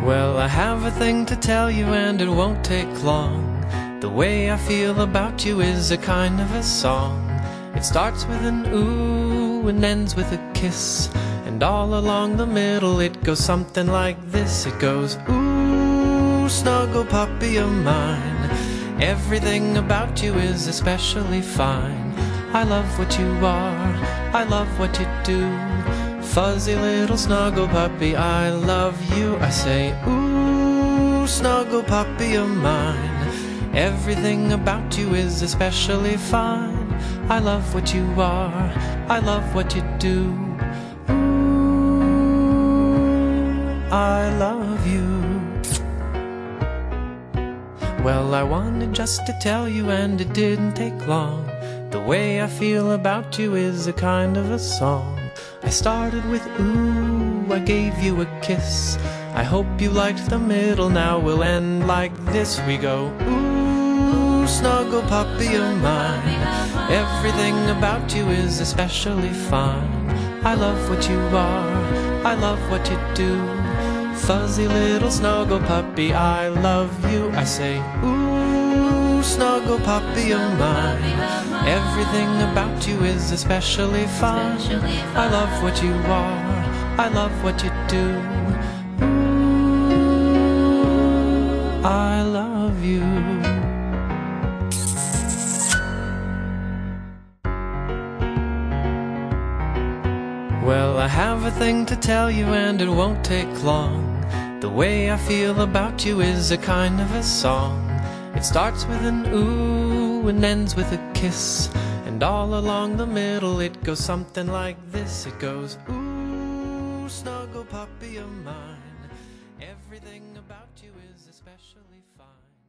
Well, I have a thing to tell you and it won't take long. The way I feel about you is a kind of a song. It starts with an ooh and ends with a kiss, and all along the middle it goes something like this. It goes, ooh, snuggle puppy of mine, everything about you is especially fine. I love what you are, I love what you do. Fuzzy little snuggle puppy, I love you. I say, ooh, snuggle puppy of mine, everything about you is especially fine. I love what you are, I love what you do. Ooh, I love you. Well, I wanted just to tell you and it didn't take long. The way I feel about you is a kind of a song. I started with ooh, I gave you a kiss. I hope you liked the middle, now we'll end like this. We go, ooh, snuggle puppy of mine, everything about you is especially fine. I love what you are, I love what you do. Fuzzy little snuggle puppy, I love you. I say, ooh, snuggle puppy of mine, everything about you is especially fine. I love what you are, I love what you do. Ooh, I love you. Well, I have a thing to tell you and it won't take long. The way I feel about you is a kind of a song. It starts with an ooh and ends with a kiss, and all along the middle it goes something like this. It goes, ooh, snuggle puppy of mine, everything about you is especially fine.